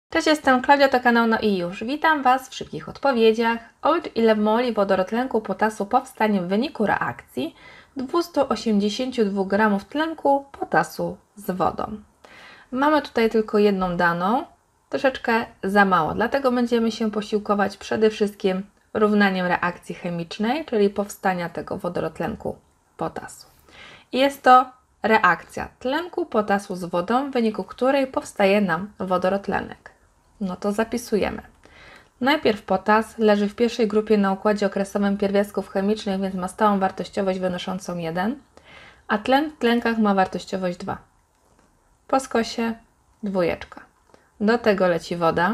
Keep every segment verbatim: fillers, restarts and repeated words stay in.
Cześć, jestem Klaudia, to kanał No i już. Witam Was w szybkich odpowiedziach. Od ile moli wodorotlenku potasu powstanie w wyniku reakcji dwieście osiemdziesiąt dwa gramów tlenku potasu z wodą? Mamy tutaj tylko jedną daną, troszeczkę za mało, dlatego będziemy się posiłkować przede wszystkim równaniem reakcji chemicznej, czyli powstania tego wodorotlenku potasu. I jest to reakcja tlenku potasu z wodą, w wyniku której powstaje nam wodorotlenek. No to zapisujemy. Najpierw potas leży w pierwszej grupie na układzie okresowym pierwiastków chemicznych, więc ma stałą wartościowość wynoszącą jeden, a tlen w tlenkach ma wartościowość dwa. Po skosie dwójeczka. Do tego leci woda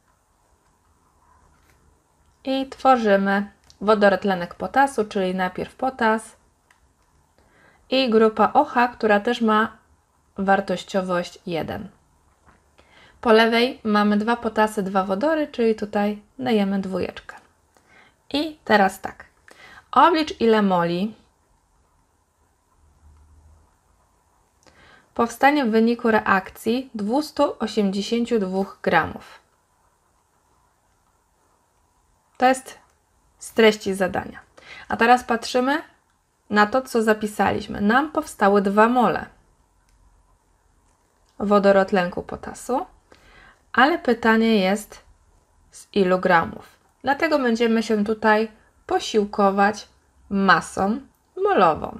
i tworzymy wodorotlenek potasu, czyli najpierw potas i grupa O H, która też ma wartościowość jeden. Po lewej mamy dwa potasy, dwa wodory, czyli tutaj dajemy dwójeczkę. I teraz tak. Oblicz, ile moli powstanie w wyniku reakcji dwieście osiemdziesiąt dwa gramów. To jest z treści zadania. A teraz patrzymy na to, co zapisaliśmy. Nam powstały dwa mole wodorotlenku potasu, ale pytanie jest, z ilu gramów. Dlatego będziemy się tutaj posiłkować masą molową.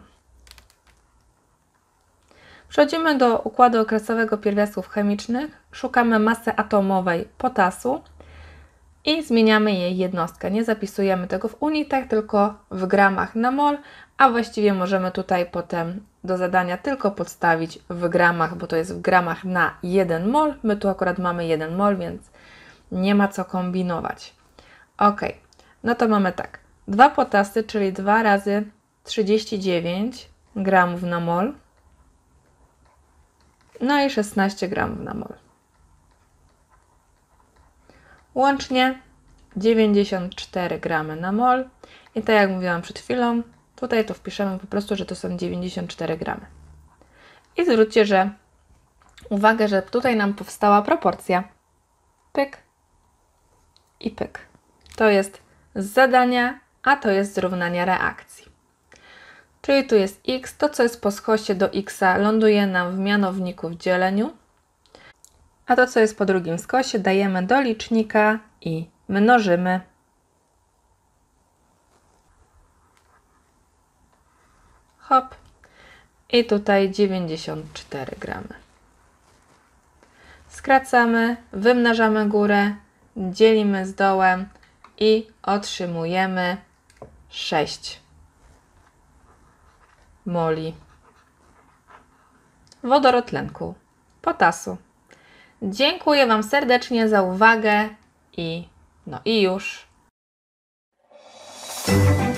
Przechodzimy do układu okresowego pierwiastków chemicznych, szukamy masy atomowej potasu i zmieniamy jej jednostkę. Nie zapisujemy tego w unitach, tylko w gramach na mol, a właściwie możemy tutaj potem do zadania tylko podstawić w gramach, bo to jest w gramach na jeden mol. My tu akurat mamy jeden mol, więc nie ma co kombinować. Ok, no to mamy tak. dwa potasy, czyli dwa razy trzydzieści dziewięć gramów na mol. No i szesnaście gramów na mol. Łącznie dziewięćdziesiąt cztery gramy na mol. I tak jak mówiłam przed chwilą, tutaj to wpiszemy po prostu, że to są dziewięćdziesiąt cztery gramy. I zwróćcie, że uwagę, że tutaj nam powstała proporcja. Pyk i pyk. To jest z zadania, a to jest z równania reakcji. Czyli tu jest x, to co jest po skosie do x ląduje nam w mianowniku w dzieleniu, a to co jest po drugim skosie dajemy do licznika i mnożymy. Hop. I tutaj dziewięćdziesiąt cztery gramy. Skracamy, wymnażamy górę, dzielimy z dołem i otrzymujemy sześć moli wodorotlenku potasu. Dziękuję Wam serdecznie za uwagę i no i już.